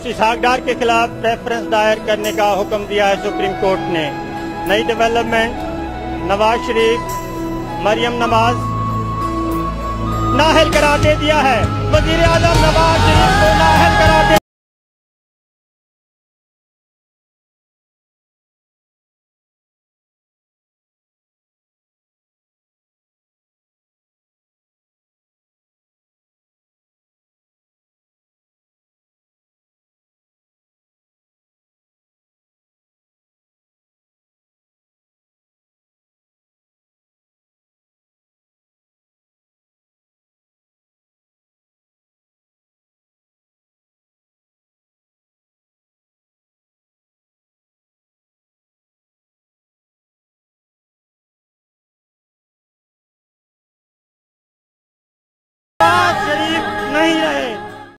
इसहाक डार के खिलाफ रेफरेंस दायर करने का हुक्म दिया है सुप्रीम कोर्ट ने। नई डेवलपमेंट, नवाज शरीफ मरियम नवाज नाअहल करार दे दिया है। वजीर आजम नवाज शरीफ को नाअहल करार